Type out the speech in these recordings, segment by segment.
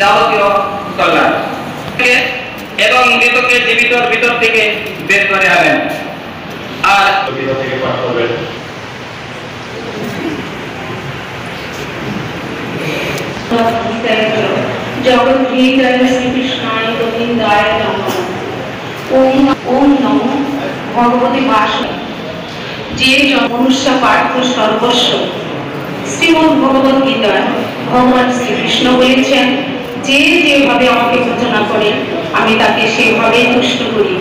যাবতীয় কল্যাণ এবং মৃতকে জীবিতর ভিতর থেকে বের করে আনেন। আর ভিতর থেকে পাঠ করবেন। জগৎ হৃদয় শ্রীকৃষ্ণায় গোবিন্দায় নমঃ। ওম ওম নমঃ ভগবতে বাসুদেবায়। যে মনুষ্য পার্থ সর্বস্ব। শ্রীমদ্ ভগবদ গীতায় ভগবান শ্রীকৃষ্ণ বলেছেন, যে যেভাবে আমাকে ভজনা করে আমি তাকে সেভাবেই তুষ্ট করি।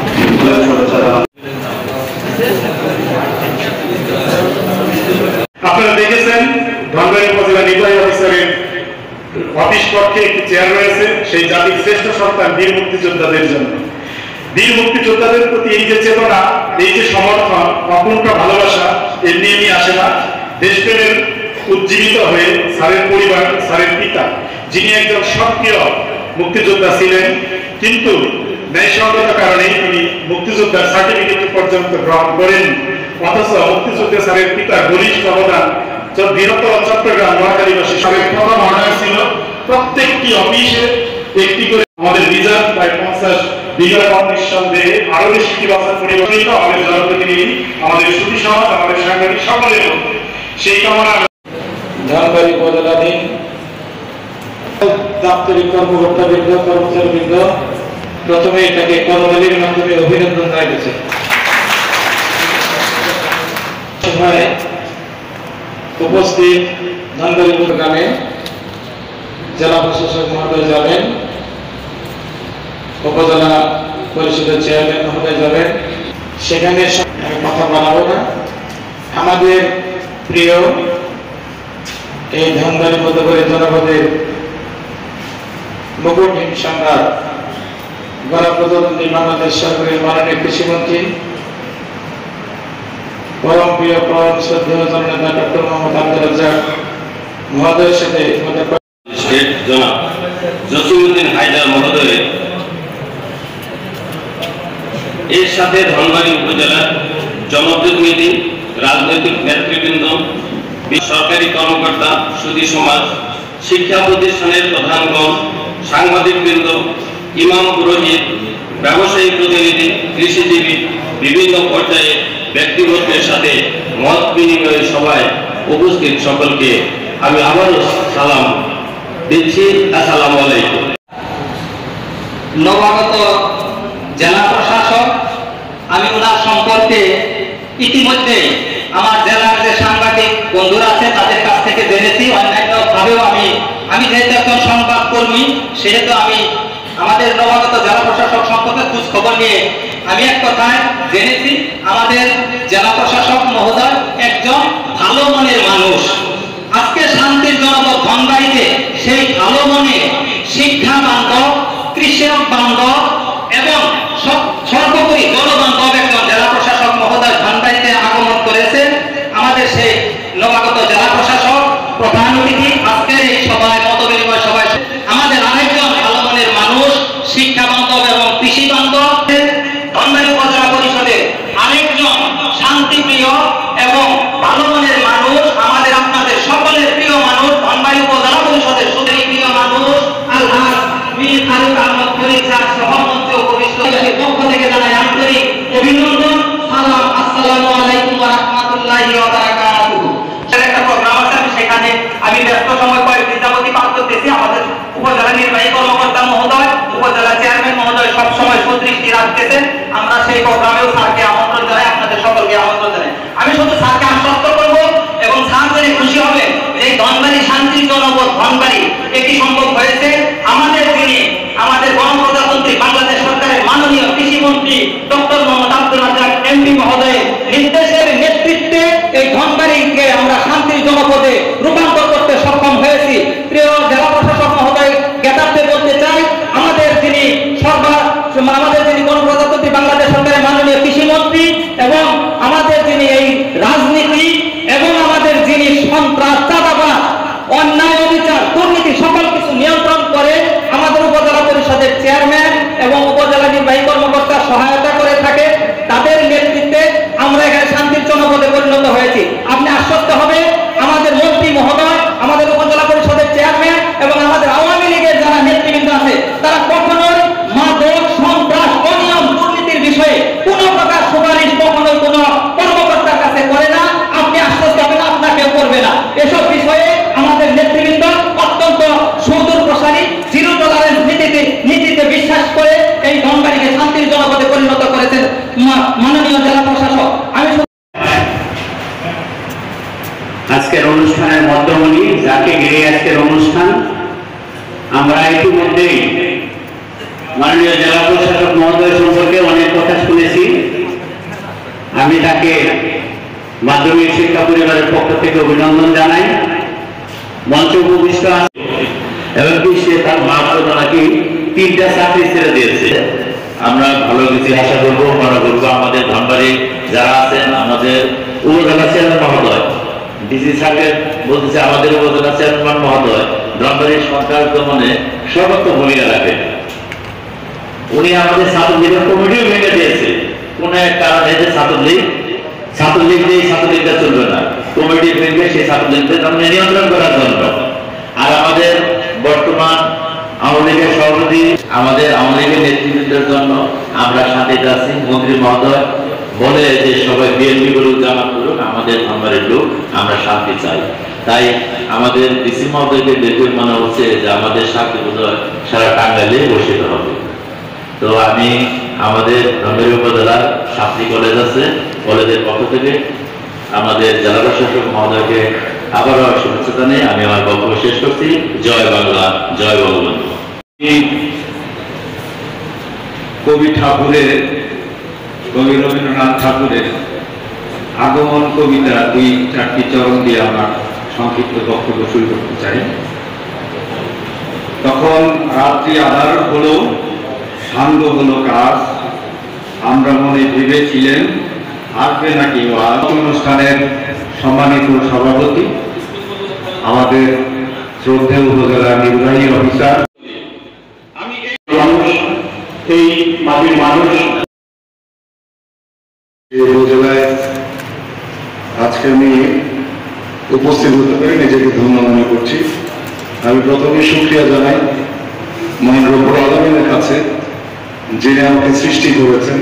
আপনারা দেখেছেন ধনবাড়ী উপজেলা নির্বাহী অফিসারের অফিস কক্ষে একটি চেয়ার রয়েছে, সেই জাতির শ্রেষ্ঠ সন্তান বীর মুক্তিযোদ্ধাদের জন্য। বীর মুক্তিযোদ্ধাদের প্রতি এই যে চেতনা, এই যে সমর্থন, অকুণ্ঠ ভালোবাসা এমনি এমনি আসে না। দেশপ্রেমের উজ্জীবিত হয়ে স্যারের পরিবার, স্যারের পিতা, যিনি একজন সক্রিয় মুক্তিযোদ্ধা ছিলেন, কিন্তু ন্যায়সঙ্গত কারণে তিনি মুক্তিযোদ্ধার সার্টিফিকেট পর্যন্ত গ্রহণ করেন। অথচ মুক্তিযুদ্ধে স্যারের পিতার ঘনিষ্ঠ অবদান বৃহত্তর চট্টগ্রাম নোয়াখালীবাসী সবের প্রথম অর্ডার ছিল প্রত্যেকটি অফিসে একটি করে আমাদের রিজার্ভ প্রায় 50 বিঘা নিঃসন্দেহে আরো বেশি ইতিবাচক পরিবর্তিত আমাদের জনপ্রতিনিধি, আমাদের সুধী সমাজ, আমাদের সাংবাদিক সকলের মধ্যে সেই কামনা। ধনবাড়ী উপজেলাধীন দাপ্তরিক কর্মকর্তাবৃন্দ, কর্মচারীবৃন্দ, প্রথমে এটাকে করতালির মাধ্যমে অভিনন্দন জানাইতেছে। উপস্থিত ধনবাড়ী গ্রামে জেলা প্রশাসক মহোদয় যাবেন, উপজেলা পরিষদের চেয়ারম্যান মহোদয় যাবেন। সেখানে কথা বানাবো না। আমাদের প্রিয় এই ধনবাড়ী মধ্যবর্তী জনপদের মুকুটহীন সম্রাট, গণপ্রজাতন্ত্রী বাংলাদেশ সরকারের মাননীয় কৃষিমন্ত্রী, পরম প্রিয় পরম শ্রদ্ধেয় জননেতা ডক্টর মোহাম্মদ আব্দুল রাজ্জাক মহোদয়ের সাথে জনাব জসিমউদ্দিন হায়দার মহোদয়, এর সাথে ধনবাড়ী উপজেলার জনপ্রতিনিধি, রাজনৈতিক নেতৃবৃন্দ, সরকারি কর্মকর্তা, সুধী সমাজ, শিক্ষা প্রতিষ্ঠানের প্রধানগণ, সাংবাদিকবৃন্দ, ইমাম পুরোহিত, ব্যবসায়ী প্রতিনিধি, কৃষিজীবী, বিভিন্ন পর্যায়ে ব্যক্তিবর্গের সাথে মত বিনিময় সভায় উপস্থিত সকলকে আমি আবারও সালাম দিচ্ছি। আসসালামু আলাইকুম। নবাগত জেলা প্রশাসক, আমি ওনার সম্পর্কে ইতিমধ্যে আমার জেলার যে সাংবাদিক বন্ধুরা আছে তাদের কাছ থেকে জেনেছি। অন্যান্য ভাবেও আমি যেহেতু একজন সংবাদ কর্মী, সেহেতু আমি আমাদের নবাগত জেলা প্রশাসক সম্পর্কে খোঁজ খবর নিয়ে আমি এক কথায় জেনেছি, আমাদের জেলা প্রশাসক মহোদয় একজন ভালো মনের মানুষ। আজকে শান্তির জনপদ ধনবাড়ীতে সেই ভালো মনে শিক্ষা বান্ধব, কৃষক বান্ধব এবং সর্বোপরি জনবান্ধব একজন জেলা প্রশাসক মহোদয় ধনবাড়ীতে আগমন করেছে। আমাদের সেই নবাগত জেলা প্রশাসক প্রধান অতিথি আজকের এই সভায় মত বিনিময় সভায় আমাদের আরেকজন ভালো মনের মানুষ, শিক্ষা বান্ধব এবং কৃষি বান্ধব, ধনবাড়ী উপজেলা পরিষদের আরেকজন শান্তিপ্রিয় এবং ভালো মনের মানুষ, আমাদের আপনাদের সকলের প্রিয় মানুষ, ধনবাড়ী উপজেলা পরিষদের সুদী প্রিয় মানুষ আলহাজ মীর ফারুক আহমদ ফরিদ স্যার সভাপতি উপবিষ্ট পক্ষ থেকে জানাই আন্তরিক অভিনন্দন, সালাম, আসসালামু আলাইকুম ওয়া রাহমাতুল্লাহি ওয়া বারাকাতুহু। একটা প্রোগ্রাম আছে, সেখানে আমি ব্যস্ত সময় কয়েকদিন যাবতীয় পার করতেছি। আমাদের উপজেলা নির্বাহী কর্মকর্তা মহোদয়, উপজেলা চেয়ারম্যান মহোদয় সবসময় সুদৃষ্টি রাখতেছেন। আমরা সেই প্রোগ্রামেও স্যারকে আমন্ত্রণ জানাই, আপনাদের সকলকে আমন্ত্রণ জানাই। আমি শুধু স্যারকে আশ্বস্ত করব এবং স্যার জেনে খুশি হবে যে ধনবাড়ী শান্তির জনপদ ধনবাড়ী এটি সম্ভব হয়েছে আমাদের যিনি আমাদের গণপ্রজাতন্ত্রী বাংলাদেশ সরকারের মাননীয় কৃষিমন্ত্রী ডক্টর মোহাম্মদ আব্দুল রাজ্জাক এমপি মহোদয়ের নির্দেশের নেতৃত্বে এই ধনবাড়ীকে আমরা শান্তির জনপদে রূপান্তর করতে সক্ষম হয়েছি। প্রিয় জেলা প্রশাসক মহোদয়, জ্ঞাতার্থে বলতে চাই, আমাদের যিনি গণপ্রজাতন্ত্রী বাংলাদেশ সরকারের মাননীয় কৃষিমন্ত্রী এবং আমাদের যিনি এই রাজনীতি মাননীয় জেলা প্রশাসক, আমি আজকের অনুষ্ঠানের মধ্যমণি, যাকে ঘিরে আজকের অনুষ্ঠান, আমরা ইতিমধ্যেই মাননীয় জেলা প্রশাসক মহোদয় সম্পর্কে অনেক কথা শুনেছি। আমি তাকে মাধ্যমিক শিক্ষা পরিবারের পক্ষ থেকে অভিনন্দন জানাই। মঞ্চ উপবিষ্ট এবং সে তার মা নাকি 3টা চাকরি ছেড়ে দিয়েছে। আমরা ভালো কিছু আশা করবো, মনে করবো আমাদের ধনবাড়ি যারা আছেন, আমাদের উপজেলা চেয়ারম্যান মহোদয় ডিসি সাহেব বলতেছে, আমাদের উপজেলা চেয়ারম্যান মহোদয় ধনবাড়ির সরকার দমনে সর্বাত্মক ভূমিকা রাখেন। উনি আমাদের ছাত্রলীগের কমিটিও ভেঙে দিয়েছে। কোন এক কারণে যে ছাত্রলীগ দিয়ে ছাত্রলীগটা চলবে না, কমিটি ভেঙে সেই ছাত্রলীগদের নিয়ন্ত্রণ করার জন্য। আর আমাদের বর্তমান আওয়ামী লীগের সভাপতি, আমাদের আওয়ামী লীগের নেতৃত্বের জন্য আমরা শান্তিতে আছি। মন্ত্রী মহোদয় বলে যে সবাই বিএনপি করুক, জামাত করুক, আমাদের ধনবাড়ির লোক, আমরা শান্তি চাই। তাই আমাদের ডিসি মহোদয়কে দেখে মনে হচ্ছে যে আমাদের শান্তি বোধহয় সারা টাঙ্গাইলে বসিত হবে। তো আমি আমাদের ধনবাড়ি উপজেলার 7টি কলেজ আছে, কলেজের পক্ষ থেকে আমাদের জেলা প্রশাসক মহোদয়কে আবারও শুভেচ্ছা জানিয়ে আমি আমার বক্তব্য শেষ করছি। জয় বাংলা, জয় বঙ্গবন্ধু। কবি রবীন্দ্রনাথ ঠাকুরের আগমন কবিতা 2-4টি চরণ দিয়ে আমার সংক্ষিপ্ত বক্তব্য শুরু করতে চাই। তখন রাত্রি আধার হলো, সাঙ্গ হলো কাজ, আমরা মনে ভেবেছিলেন আসবে নাকি ওয়াজ। অনুষ্ঠানের সম্মানিত সভাপতি, আমাদের শ্রদ্ধেয় উপজেলা নির্বাহী অফিসার, এই মাটির মানুষ, এই উপজেলায় আজকে আমি উপস্থিত হতে পেরে নিজেকে ধন্য মনে করছি। আমি প্রথমে শুকরিয়া জানাই মহান রব্বুল আলামিনের কাছে, যিনি আমাকে সৃষ্টি করেছেন।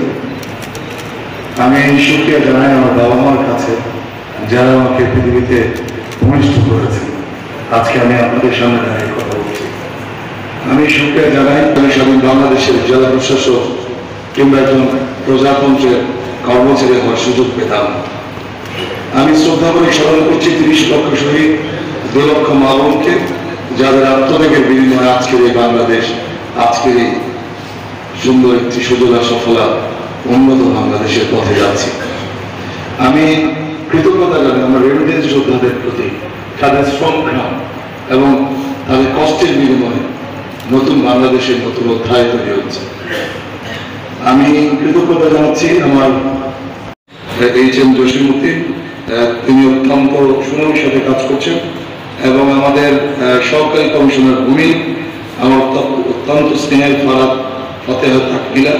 আমি শুকরিয়া জানাই আমার বাবা মার কাছে, যারা আমাকে পৃথিবীতে ভূমিষ্ঠ করেছেন। আজকে আমি আপনাদের সামনে দাঁড়িয়ে কথা বলছি। আমি শুকরিয়া জানাই আমি স্বাধীন বাংলাদেশের জেলা প্রশাসক কিংবা একজন প্রজাতন্ত্রের কর্মচারী হওয়ার সুযোগ পেতাম। আমি শ্রদ্ধা করে স্মরণ করছি 30 লক্ষ শহীদ, 2 লক্ষ মা বোনকে, যাদের আত্মত্যাগের বিনিময়ে আজকের এই বাংলাদেশ, আজকের এই সুন্দর একটি সুজলা সফলা উন্নত বাংলাদেশের পথে যাচ্ছি। আমি কৃতজ্ঞতা জানাই আমার রেমিটেন্স যোদ্ধাদের প্রতি, তাদের সংগ্রাম এবং তাদের কষ্টের বিনিময়ে নতুন বাংলাদেশের নতুন অধ্যায় তৈরি হচ্ছে। আমি কৃতজ্ঞতা জানাচ্ছি আমার HM জসিমউদ্দিন, তিনি অত্যন্ত সুনামের সাথে কাজ করছেন, এবং আমাদের সহকারী কমিশনার ভূমি, আমার অত্যন্ত স্নেহের ফারাদ ফতেহা তাকবিলা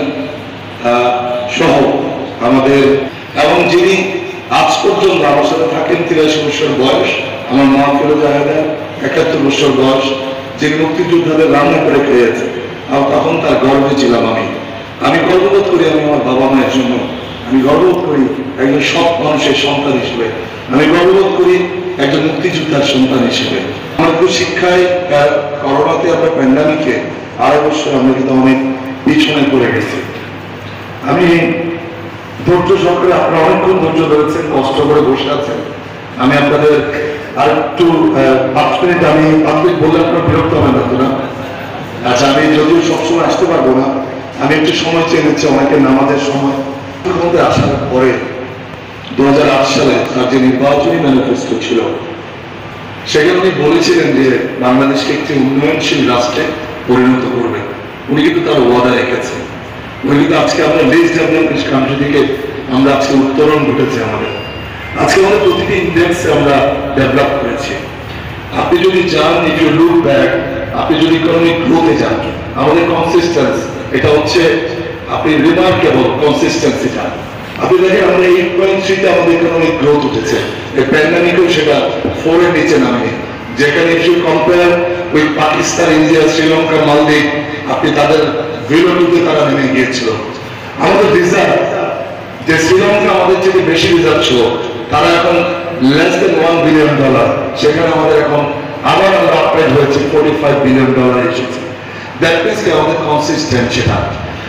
সহ আমাদের, এবং যিনি আজ পর্যন্ত আমার সাথে থাকেন 83 বছর বয়স, আমার মা ফিরোজা হায়দার 71 বছর বয়স, যিনি মুক্তিযোদ্ধাদের রান্না করে খেয়েছে, আর তখন তার গর্বে ছিলাম আমি গর্ববোধ করি আমি আমার বাবা মায়ের জন্য, আমি গর্ববোধ করি একজন সৎ মানুষের সন্তান হিসেবে, আমি গর্ববোধ করি একজন মুক্তিযোদ্ধার সন্তান হিসেবে। আমাদের শিক্ষায় করোনাতে আমরা প্যান্ডামিকে 2.5 বছর আমরা কিন্তু অনেক পিছনে পড়ে গেছি। আমি ধৈর্য সহকারে, আপনারা অনেকক্ষণ ধৈর্য ধরেছেন, কষ্ট করে বসে আছেন। আমি আপনাদের আর একটু 5 মিনিট, আমি 5 মিনিট বললে আপনার বিরক্ত হবে না? আচ্ছা, আমি যদিও সবসময় আসতে পারবো না, আমি একটু সময় চেয়ে নিচ্ছি, অনেকের নামাজের সময়। মধ্যে আসার পরে 2008 সালে তার যে নির্বাচনী ম্যানিফেস্টো ছিল, সেখানে উনি বলেছিলেন যে বাংলাদেশকে একটি উন্নয়নশীল রাষ্ট্রে পরিণত করবে। উনি কিন্তু তার ওয়াদা রেখেছেন। উনি কিন্তু আজকে আমরা লিস্ট ডেভেলপমেন্ট কান্ট্রি থেকে আমরা আজকে উত্তরণ ঘটেছে আমাদের। আজকে আমাদের প্রতিটি ইন্ডেক্সে আমরা ডেভেলপ করেছি। আপনি যদি চান, ইফ ইউ লুক ব্যাক, আপনি যদি ইকোনমিক গ্রোথে যান, আমাদের কনসিস্টেন্স, এটা হচ্ছে আপনি রিমার্কেবল কনসিস্টেন্সিটা। আপনি দেখেন আমরা 8.3-তে আমাদের ইকোনমিক গ্রোথ উঠেছে, এই প্যান্ডামিকেও সেটা 4 এর নিচে নামে। যেখানে if you compare with Pakistan, India, Sri Lanka, Maldives, আপনি তাদের বিরোধীতে তারা নেমে গিয়েছিল। আমাদের রিজার্ভ, যে শ্রীলঙ্কা আমাদের থেকে বেশি রিজার্ভ ছিল, তারা এখন less than $1 billion, সেখানে আমাদের এখন আবার আমরা আপগ্রেড হয়েছে $45 billion এসেছে। দ্যাট মিনস কি আমাদের কনসিস্টেন্ট সেটা।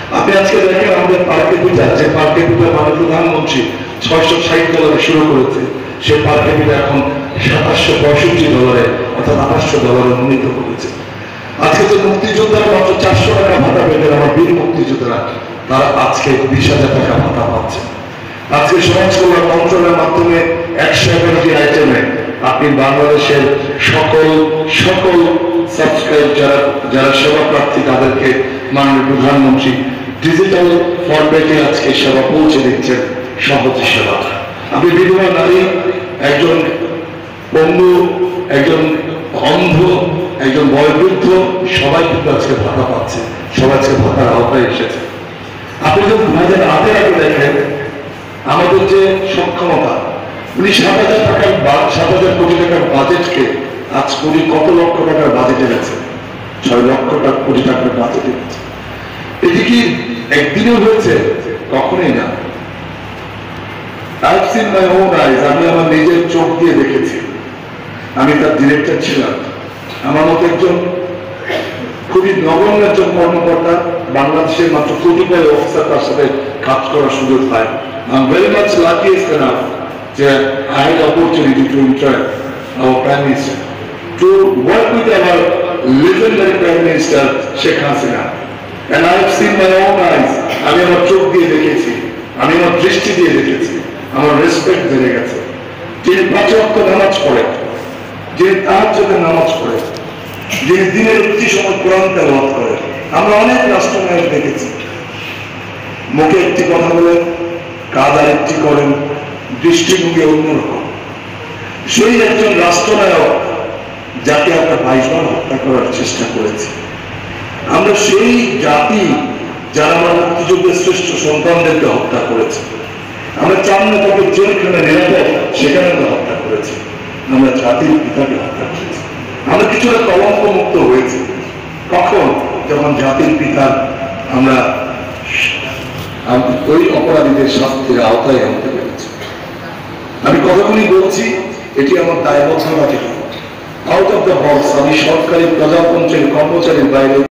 আপনি আজকে দেখেন আমাদের পার্কে পিঠা, যে পার্কে পিঠা মানে প্রধানমন্ত্রী $660 শুরু করেছে, সে পার্কে পিঠা এখন $765 অর্থাৎ $800 উন্নীত করেছে। আজকে যে মুক্তিযোদ্ধারা মাত্র $400 ভাতা পেতেন, আমার বীর মুক্তিযোদ্ধারা, তারা আজকে 20,000 টাকা ভাতা পাচ্ছে। আজকে সমাজ কল্যাণ মন্ত্রণালয়ের মাধ্যমে 111টি আইটেমে আপনি বাংলাদেশের সকল সাবস্ক্রাইব যারা সেবা প্রার্থী তাদেরকে মাননীয় প্রধানমন্ত্রী ডিজিটাল ফরম্যাটে আজকে সেবা পৌঁছে দিচ্ছেন, সহজে সেবা। আপনি বিধবা নারী, একজন পঙ্গু, একজন অন্ধ, একজন বয়োবৃদ্ধ, সবাই কিন্তু আজকে ভাতা পাচ্ছে, সবাই আজকে ভাতার আওতায় এসেছে। আপনি যদি 2008 আগে দেখেন আমাদের যে সক্ষমতা, উনি 7,000 কোটি টাকার বাজেটকে আজ কত লক্ষ টাকার বাজেট এনেছে, 6 লক্ষ কোটি টাকার বাজেট এনেছে। এটি কি একদিনও হয়েছে? কখনোই না। I've seen my own eyes, আমি আমার নিজের চোখ দিয়ে দেখেছি। আমি তার ডিরেক্টর ছিলাম। আমার মতো একজন খুবই নগণ্য একজন কর্মকর্তা, বাংলাদেশের মাত্র কতিপয় অফিসার তার সাথে কাজ করার সুযোগ পায়। I'm very much luckiest enough যে I had opportunity to interact our Prime Minister, to work with our legendary Prime Minister Sheikh Hasina, and I have seen my own eyes, আমি আমার চোখ দিয়ে দেখেছি, আমি আমার দৃষ্টি দিয়ে দেখেছি, আমার রেসপেক্ট বেড়ে গেছে। যিনি 5 ওয়াক্ত নামাজ পড়ে, যিনি তাহাজ্জুদে নামাজ পড়ে, যিনি দিনের একটি সময় কোরআন তেলাওয়াত করে। আমরা অনেক রাষ্ট্রনায়ক দেখেছি, মুখে একটি কথা বলেন, কাজ আরেকটি করেন, দৃষ্টিভঙ্গি অন্যরকম। সেই একজন রাষ্ট্রনায়ক যাকে আমরা 22 বার হত্যা করার চেষ্টা করেছি। আমরা সেই জাতি যারা আমার মুক্তিযুদ্ধের শ্রেষ্ঠ সন্তানদেরকে হত্যা করেছে। আমরা চান না তাকে জেলখানে নিরাপদ, সেখানে আমরা হত্যা করেছি। আমরা জাতির পিতাকে হত্যা করেছি। আমরা কিছুটা কলঙ্ক মুক্ত হয়েছি। কখন? যখন জাতির পিতা আমরা ওই অপরাধীদের শাস্তির আওতায় আনতে পেরেছি। আমি কতক্ষণই বলছি, এটি আমার দায়বদ্ধতা থেকে আউট অফ দ্য বক্স। আমি সরকারি প্রজাতন্ত্রের কর্মচারীর বাইরে